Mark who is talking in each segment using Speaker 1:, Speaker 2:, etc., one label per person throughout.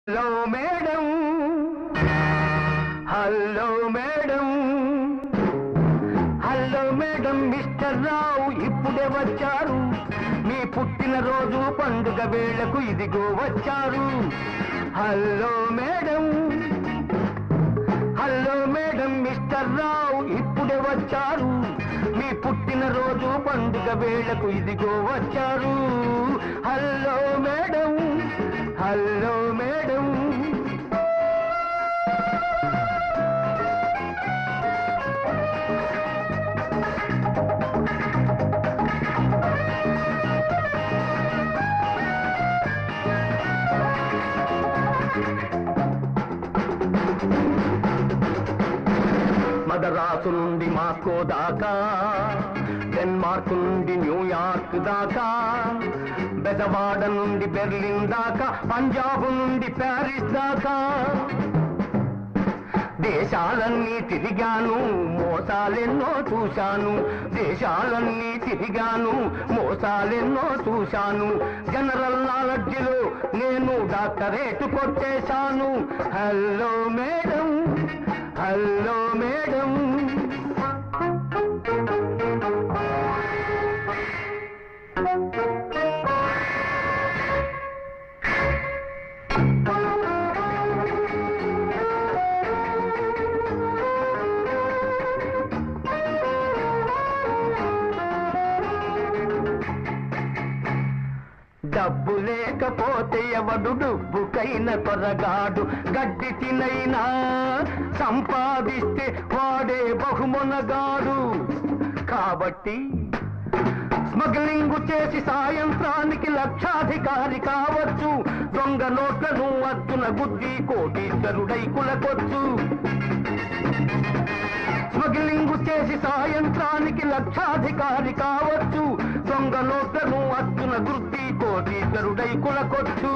Speaker 1: Hello madam, hello madam, hello madam, mister Rao ఇప్పుడే వచ్చారు. మీ పుట్టినరోజు పండుగ వేళకు ఇదిగో వచ్చారు. Hello madam, hello madam, mister Rao ఇప్పుడే వచ్చారు. మీ పుట్టినరోజు పండుగ వేళకు ఇదిగో వచ్చారు. Hello madam, hello madam. Madras నుండి మాస్కో దాకా, డెన్మార్క్ నుండి న్యూయార్క్ దాకా, బెజవాడ నుండి బెర్లిన్ దాకా, పంజాబ్ నుండి ప్యారిస్ దాకా, దేశాలన్నీ తిరిగాను, మోసాలెన్నో చూశాను. దేశాలన్నీ తిరిగాను, మోసాలెన్నో చూశాను. జనరల్ నాలెడ్జ్లో నేను డాక్టరేట్ కొట్టేశాను. Hello madam, hello madam. డబ్బు లేకపోతే ఎవడు డుబ్బుకైన త్వరగాడు. గడ్డి తినైనా సంపాదిస్తే వాడే బహుమొనగాడు. కాబట్టి స్మగ్లింగు చేసి సాయంత్రానికి లక్షాధికారి కావచ్చు. దొంగ నోట్లను అద్దున గుద్ది కోటీశ్వరుడై కులకొచ్చు. స్మగ్లింగు చేసి సాయంత్రానికి లక్షాధికారి కావచ్చు. దొంగ నోట్లను అద్దున గుద్ది కోటీశ్వరుడై కులకొచ్చు.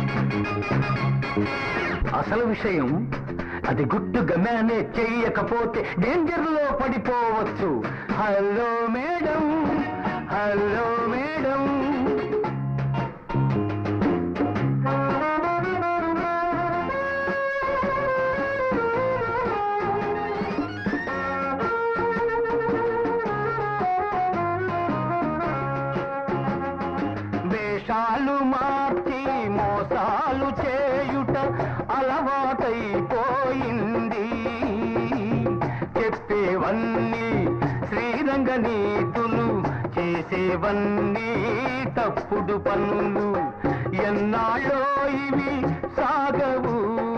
Speaker 1: అసలు విషయం అది గుట్టుగా మేనేజ్ చెయ్యకపోతే డేంజర్ లో పడిపోవచ్చు. Hello madam, hello madam. వేషాలు మార్చి మోసాలు చేయుట అలవాటైపోయింది. చెప్పేవన్నీ శ్రీరంగ నీతులు, చేసేవన్నీ తప్పుడు పనులు. ఎన్నాళ్ళో ఇవి సాగవు,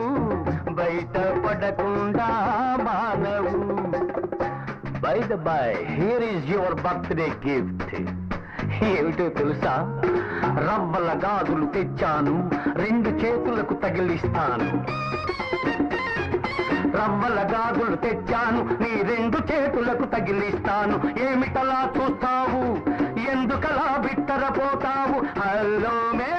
Speaker 1: బయటపడకుండా మానవు. By the by, here is your birthday gift. ఏమిటో తెలుసా? రవ్వల గాజులు తెచ్చాను, 2 చేతులకు తగిలిస్తాను. రవ్వల గాజులు తెచ్చాను, నీ 2 చేతులకు తగిలిస్తాను. ఏమిటలా చూస్తావు, ఎందుకలా బిత్తరపోతావు? హలో మే